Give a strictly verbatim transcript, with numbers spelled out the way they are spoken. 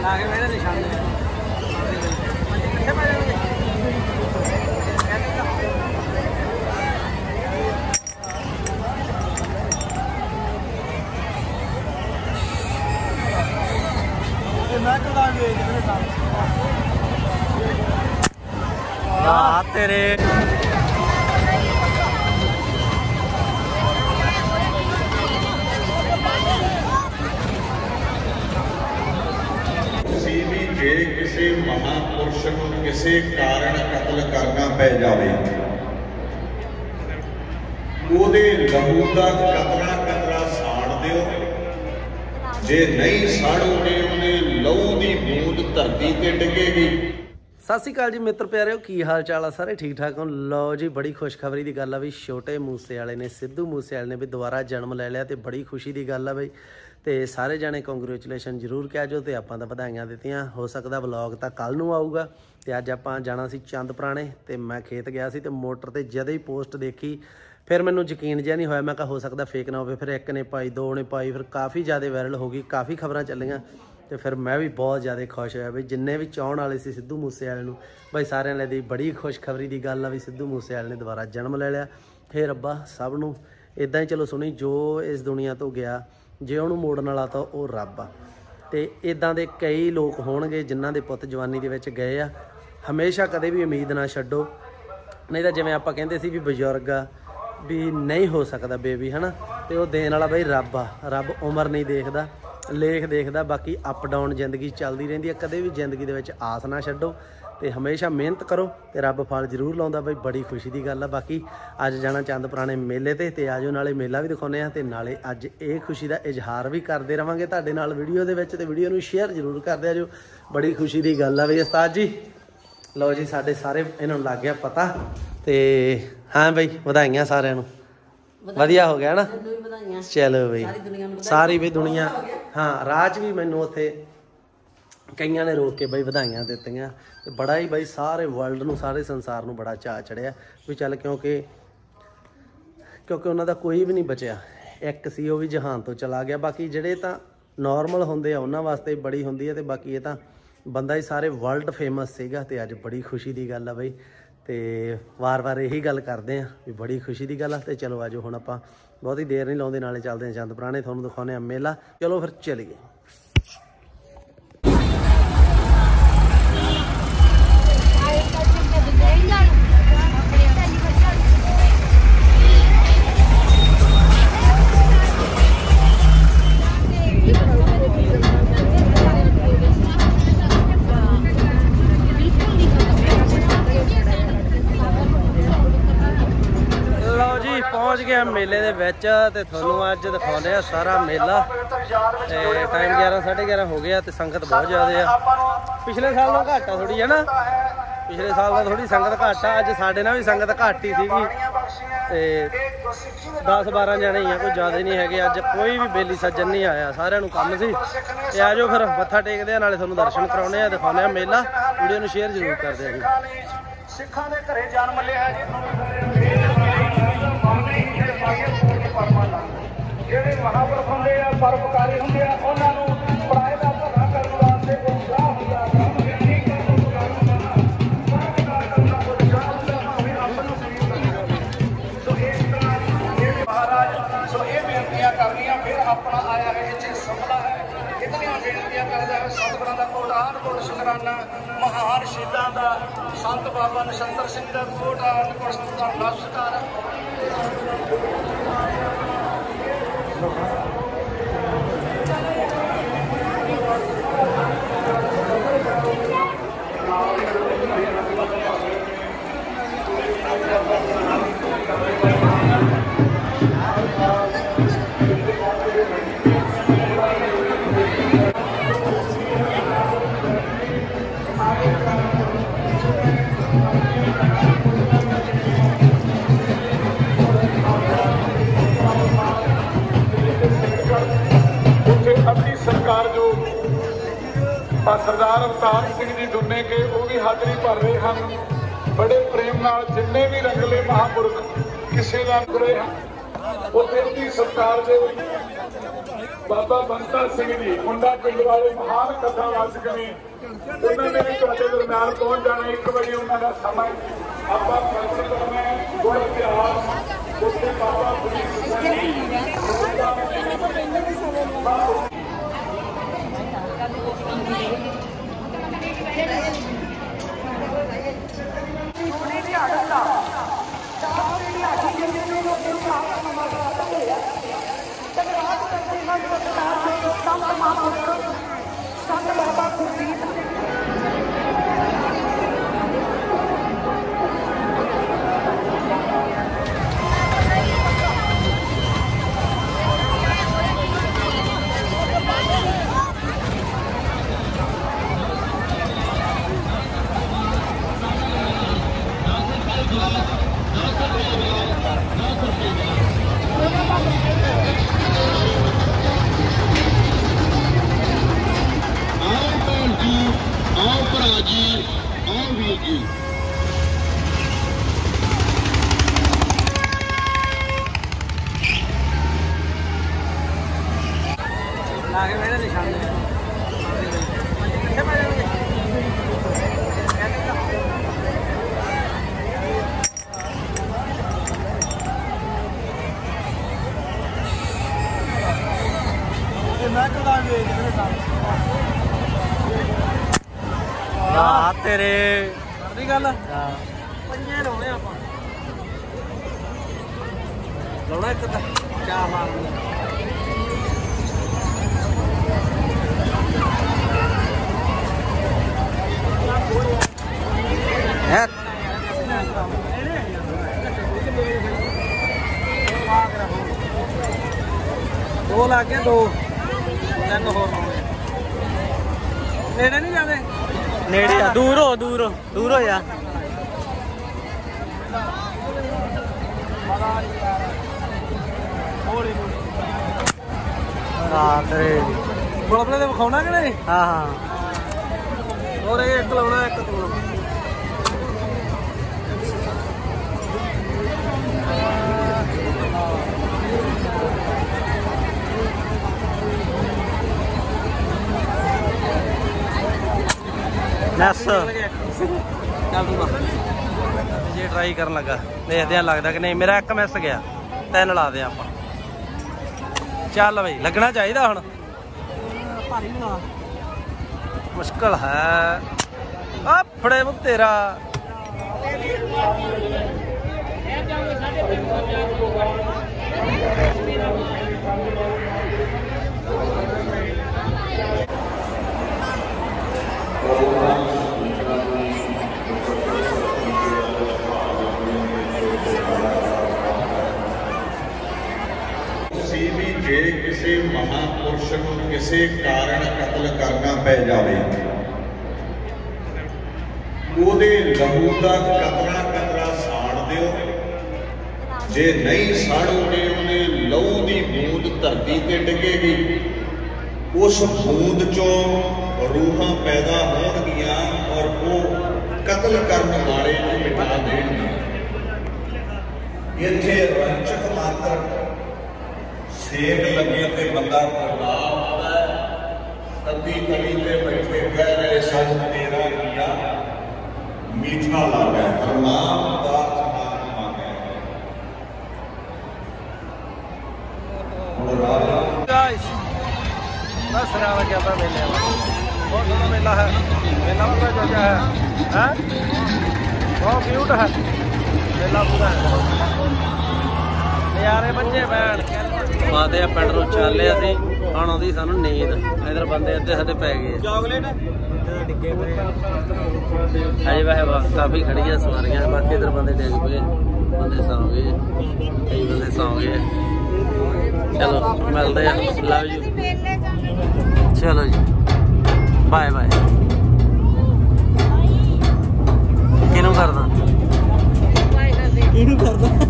तेरे जे किसी महापुरुष को किसी कारण कत्ल करना पै जाए ਉਹਦੇ ਲਹੂ ਦਾ ਕਤਰਾ ਕਤਰਾ ਸਾੜ ਦਿਓ, ਜੇ ਨਹੀਂ ਸਾੜੋਗੇ ਉਹਦੇ ਲਹੂ ਦੀ ਬੂੰਦ ਧਰਤੀ ਤੇ ਡਿੱਗੇਗੀ। ਸਤਿ ਸ਼੍ਰੀ ਅਕਾਲ ਜੀ ਮਿੱਤਰ ਪਿਆਰਿਓ, ਕੀ ਹਾਲ ਚਾਲ ਆ? ਸਾਰੇ ਠੀਕ ਠਾਕ ਹੋ? ਲਓ ਜੀ, ਬੜੀ ਖੁਸ਼ਖਬਰੀ ਦੀ ਗੱਲ ਆ ਵੀ ਛੋਟੇ ਮੂਸੇ ਵਾਲੇ ਨੇ, ਸਿੱਧੂ ਮੂਸੇ ਵਾਲੇ ਨੇ ਵੀ ਦੁਬਾਰਾ ਜਨਮ ਲੈ ਲਿਆ ਤੇ ਬੜੀ ਖੁਸ਼ੀ ਦੀ ਗੱਲ ਆ ਬਈ। ਤੇ ਸਾਰੇ ਜਾਣੇ ਕੰਗ੍ਰੈਚੁਲੇਸ਼ਨ ਜ਼ਰੂਰ ਕਹਿ ਜੋ ਤੇ ਆਪਾਂ ਤਾਂ ਵਧਾਈਆਂ ਦਿੱਤੀਆਂ। ਹੋ ਸਕਦਾ ਵਲੌਗ ਤਾਂ ਕੱਲ ਨੂੰ ਆਊਗਾ। ਤੇ ਅੱਜ ਆਪਾਂ ਜਾਣਾ ਸੀ ਚੰਦ ਪੁਰਾਣੇ ਤੇ ਮੈਂ ਖੇਤ ਗਿਆ ਸੀ ਤੇ ਮੋਟਰ ਤੇ ਜਦੋਂ ਹੀ ਪੋਸਟ ਦੇਖੀ ਫਿਰ ਮੈਨੂੰ ਯਕੀਨ ਜਿਹਾ ਨਹੀਂ ਹੋਇਆ। ਮੈਂ ਕਿਹਾ ਹੋ ਸਕਦਾ ਫੇਕ ਨਾ ਹੋਵੇ। ਫਿਰ ਇੱਕ ਨੇ ਪਾਈ, ਦੋ ਨੇ ਪਾਈ, ਫਿਰ ਕਾफ़ी ਜ਼ਿਆਦਾ ਵਾਇਰਲ ਹੋ ਗਈ, ਕਾफ़ी ਖਬਰਾਂ ਚੱਲੀਆਂ ਤੇ ਫਿਰ ਮੈਂ ਵੀ ਬਹੁਤ ਜ਼ਿਆਦਾ ਖੁਸ਼ ਹੋਇਆ ਬਈ। ਜਿੰਨੇ ਵੀ ਚਾਹਣ ਵਾਲੇ ਸੀ ਸਿੱਧੂ ਮੂਸੇ ਵਾਲੇ ਨੂੰ ਬਈ, ਸਾਰਿਆਂ ਲਈ ਬੜੀ ਖੁਸ਼ਖਬਰੀ ਦੀ ਗੱਲ ਆ ਵੀ ਸਿੱਧੂ ਮੂਸੇ ਵਾਲੇ ਨੇ ਦੁਬਾਰਾ ਜਨਮ ਲੈ ਲਿਆ। ਫਿਰ ਰੱਬਾ ਸਭ ਨੂੰ ਇੱਦਾਂ ਹੀ ਚਲੋ ਸੁਣੀ, ਜੋ ਇਸ ਦੁਨੀਆ ਤੋਂ ਗਿਆ ਜੇ ਉਹਨੂੰ ਮੋੜਨ ਵਾਲਾ ਤਾਂ ਉਹ ਰੱਬ ਆ। ਤੇ ਇੱਦਾਂ ਦੇ ਕਈ ਲੋਕ ਹੋਣਗੇ ਜਿਨ੍ਹਾਂ ਦੇ ਪੁੱਤ ਜਵਾਨੀ ਦੇ ਵਿੱਚ ਗਏ ਆ। ਹਮੇਸ਼ਾ ਕਦੇ ਵੀ ਉਮੀਦ ਨਾ ਛੱਡੋ, ਨਹੀਂ ਤਾਂ ਜਿਵੇਂ ਆਪਾਂ ਕਹਿੰਦੇ ਸੀ ਵੀ ਬਜ਼ੁਰਗ ਆ ਵੀ ਨਹੀਂ ਹੋ ਸਕਦਾ ਬੇਬੀ, ਹੈ ਨਾ। ਤੇ ਉਹ ਦੇਣ ਵਾਲਾ ਬਈ ਰੱਬ ਆ। ਰੱਬ ਉਮਰ ਨਹੀਂ ਦੇਖਦਾ, ਲੇਖ ਦੇਖਦਾ। ਬਾਕੀ ਅਪ ਡਾਊਨ ਜ਼ਿੰਦਗੀ ਚੱਲਦੀ ਰਹਿੰਦੀ ਹੈ। ਕਦੇ ਵੀ ਜ਼ਿੰਦਗੀ ਦੇ ਵਿੱਚ ਆਸ ਨਾ ਛੱਡੋ ਤੇ ਹਮੇਸ਼ਾ ਮਿਹਨਤ ਕਰੋ ਤੇ ਰੱਬ ਫਲ ਜ਼ਰੂਰ ਲਾਉਂਦਾ ਬਈ। ਬੜੀ ਖੁਸ਼ੀ ਦੀ ਗੱਲ ਆ। ਬਾਕੀ ਅੱਜ ਜਾਣਾ ਚੰਦ ਪੁਰਾਣੇ ਮੇਲੇ ਤੇ ਤੇ ਆਜੋ, ਨਾਲੇ ਮੇਲਾ ਵੀ ਦਿਖਾਉਂਦੇ ਆ ਤੇ ਨਾਲੇ ਅੱਜ ਇਹ ਖੁਸ਼ੀ ਦਾ ਇਜ਼ਹਾਰ ਵੀ ਕਰਦੇ ਰਵਾਂਗੇ ਤੁਹਾਡੇ ਨਾਲ ਵੀਡੀਓ ਦੇ ਵਿੱਚ। ਤੇ ਵੀਡੀਓ ਨੂੰ ਸ਼ੇਅਰ ਜ਼ਰੂਰ ਕਰਦੇ ਆਜੋ। ਬੜੀ ਖੁਸ਼ੀ ਦੀ ਗੱਲ ਆ ਬਈ। ਉਸਤਾਦ ਜੀ ਲਓ ਜੀ, ਸਾਡੇ ਸਾਰੇ ਇਹਨਾਂ ਨੂੰ ਲੱਗ ਗਿਆ ਪਤਾ ਤੇ ਹਾਂ ਬਈ, ਵਧਾਈਆਂ ਸਾਰਿਆਂ ਨੂੰ। ਵਧੀਆ ਹੋ ਗਿਆ ਨਾ, ਚਲੋ ਬਈ ਸਾਰੀ ਵੀ ਦੁਨੀਆ। ਹਾਂ, ਰਾਜ ਵੀ ਮੈਨੂੰ ਉੱਥੇ ਕਈਆਂ ਨੇ ਰੋਕ ਕੇ ਬਈ ਵਧਾਈਆਂ ਦਿੱਤੀਆਂ ਤੇ ਬੜਾ ਹੀ ਬਈ ਸਾਰੇ ਵਰਲਡ ਨੂੰ, ਸਾਰੇ ਸੰਸਾਰ ਨੂੰ ਬੜਾ ਚਾਅ ਚੜਿਆ ਵੀ ਚੱਲ, ਕਿਉਂਕਿ ਕਿਉਂਕਿ ਉਹਨਾਂ ਦਾ ਕੋਈ ਵੀ ਨਹੀਂ ਬਚਿਆ। ਇੱਕ ਸੀ ਉਹ ਵੀ ਜਹਾਨ ਤੋਂ ਚਲਾ ਗਿਆ। ਬਾਕੀ ਜਿਹੜੇ ਤਾਂ ਨੋਰਮਲ ਹੁੰਦੇ ਆ ਉਹਨਾਂ ਵਾਸਤੇ ਬੜੀ ਹੁੰਦੀ ਹੈ ਤੇ ਬਾਕੀ ਇਹ ਤਾਂ ਬੰਦਾ ਹੀ ਸਾਰੇ ਵਰਲਡ ਫੇਮਸ ਸੀਗਾ। ਤੇ ਅੱਜ ਬੜੀ ਖੁਸ਼ੀ ਦੀ ਗੱਲ ਆ ਬਈ। ਤੇ ਵਾਰ-ਵਾਰ ਇਹੀ ਗੱਲ ਕਰਦੇ ਆ ਵੀ ਬੜੀ ਖੁਸ਼ੀ ਦੀ ਗੱਲ ਆ। ਤੇ ਚਲੋ ਆਜੋ ਹੁਣ ਆਪਾਂ ਬਹੁਤੀ ਦੇਰ ਨਹੀਂ ਲਾਉਂਦੇ, ਨਾਲੇ ਚੱਲਦੇ ਆ ਚੰਦ ਪੁਰਾਣੇ, ਤੁਹਾਨੂੰ ਦਿਖਾਉਂਦੇ ਆ ਮੇਲਾ। ਚਲੋ ਫਿਰ ਚਲੀਏ। पहुँच गया मेले दे विच ते थोनों अज दिखाने सारा मेला। ते टाइम ग्यारह साढ़े ग्यारह हो गया ते संगत बहुत ज़्यादा आ। पिछले साल का घट आ थोड़ी, है ना। पिछले साल का थोड़ी संगत घट आ। अज साढ़े नाल भी संगत घट ही सीगी ते दस बारह जने ही आ, कोई ज़्यादा नहीं है। अज कोई भी बेली सज्जन नहीं आया, सारिਆਂ ਨੂੰ ਕੰਮ ਸੀ। ते आ जाओ फिर मत्था टेकदे आ, नाले थोनों दर्शन कराउने आ, दिखाउने आ मेला। वीडियो नूं शेयर जरूर कर दिया जी। सिखां दे घरे जन्म लिया जी। ਜਿਹੜੇ ਮਹਾਂਪੁਰਖ ਹੁੰਦੇ ਆ, ਪਰਉਪਕਾਰੀ ਹੁੰਦੇ ਆ, ਉਹਨਾਂ ਨੂੰ ਪਰਾਏ ਦਾ ਭਲਾ ਕਰਨ ਵਾਸਤੇ ਉਤਸ਼ਾਹ ਹੁੰਦਾ। ਸੋ ਇਸ ਤਰ੍ਹਾਂ ਜਿਹੜੇ ਮਹਾਰਾਜ ਸੋ ਇਹ ਬੇਨਤੀਆਂ ਕਰਨੀਆਂ, ਫਿਰ ਆਪਣਾ ਆਇਆ ਹੈ ਇੱਥੇ ਸਫਲਾ ਹੈ। ਇਤਨੀਆਂ ਬੇਨਤੀਆਂ ਕਰਦਾ ਹੈ ਸਤਿਗੁਰਾਂ ਦਾ ਕੋਟਾਨ ਕੋਟ ਸ਼ੁਕਰਾਨਾ, ਮਹਾਨ ਸ਼ਹੀਦਾਂ ਦਾ, ਸੰਤ ਬਾਬਾ ਨਛੱਤਰ ਸਿੰਘ ਦਾ ਕੋਟਾਨ ਕੋਟ ਨਮਸਕਾਰ। सरकार जो सरदार अवतार सिंह जी दुन्ने के वो भी हाजरी भर रहे हैं बड़े प्रेम नाल। जिन्ने भी रंगले महापुरुष किसी का रहे हैं ਉੱਥੇ ਦੀ ਸਰਕਾਰ ਦੇ ਬਾਬਾ ਬੰਤਾ ਸਿੰਘ ਜੀ ਮੁੰਡਾ ਪਿੰਡ ਵਾਲੇ ਮਹਾਨ ਕਥਾਵਾਚਕ ਨੇ, ਉਹਨਾਂ ਨੇ ਵੀ ਤੁਹਾਡੇ ਦਰਮਿਆਨ ਪਹੁੰਚ ਜਾਣਾ। ਇੱਕ ਵਜੇ ਉਹਨਾਂ ਦਾ ਸਮਾਂ ਆਪਾਂ ਫਸਲ ਕਰਨਾ ਹੈ। ਗੁਰ ਇਤਿਹਾਸ ਉੱਥੇ ਬਾਬਾ ਫਰੀਦ ਸਿੰਘ ਜੀ लागे मेरे निशान तेरे गल पंजे लाने आप लाना एक चार मारना दो ला के दो तीन होर नेड़े नहीं जाते नेड़े आ दूर हो दूर हो दूर हो जा अपने तो विखाना कि नहीं। हाँ हाँ और एक लाना एक तू जे ट्राई कर लगा देखते हैं लगता कि नहीं। मेरा एक मिस गया तीन ला दे आप चल भाई लगना चाहिए हुण मुश्किल है आ फड़े वो तेरा जे किसी महापुरुष को किसी कारण कतल करना पै जाए ਉਹਦੇ ਲਹੂ ਦਾ ਕਤਰਾ ਕਤਰਾ ਸਾੜ ਦਿਓ। ਜੇ ਨਹੀਂ ਸਾੜੋਗੇ ਉਹਦੇ ਲਹੂ ਦੀ ਬੂੰਦ ਧਰਤੀ ਤੇ ਡਿੱਗੇਗੀ। ਉਸ ਬੂੰਦ ਚੋਂ ਰੂਹਾਂ ਪੈਦਾ ਹੋਣਗੀਆਂ ਔਰ ਉਹ ਕਤਲ ਕਰਨ ਵਾਲੇ ਨੂੰ ਮਿਟਾ ਦੇਣਗੇ। ਇੱਥੇ ਰੰਚਕ ਮਾਤਰ ਸੇਕ ਲੱਗੇ ਤੇ ਬੰਦਾ ਕਰਦਾ ਹੁੰਦਾ ਹੈ। ਅੱਧੀ ਕਲੀ ਤੇ ਬੈਠੇ ਕਹਿ ਰਹੇ ਸੱਚ ਤੇਰਾ ਕੀਆ मीठा लागे हरनाम पदार्थ नाम मांगे। गाइस बस रहा क्या था मेले में बहुत बड़ा मेला है। मेला पूरा जगह है हैं बहुत क्यूट है मेला पूरा नज़ारे बच्चे बैठ आते हैं पिंड नूं चले असीं ਹੁਣ ਆਉਂਦੀ ਸਾਨੂੰ ਨੀਂਦ। इधर बंदे अद्धे साडे पै गए चॉकलेट डिगे पे अजे वैसे बस काफ़ी खड़ी है सवारियां बाकी इधर बंदे डिग पे बंदे सौ गए कई बंदे सौ गए। चलो मिलते हैं लव यू चलो जी बाय बाय। किनू करदा किनू करदा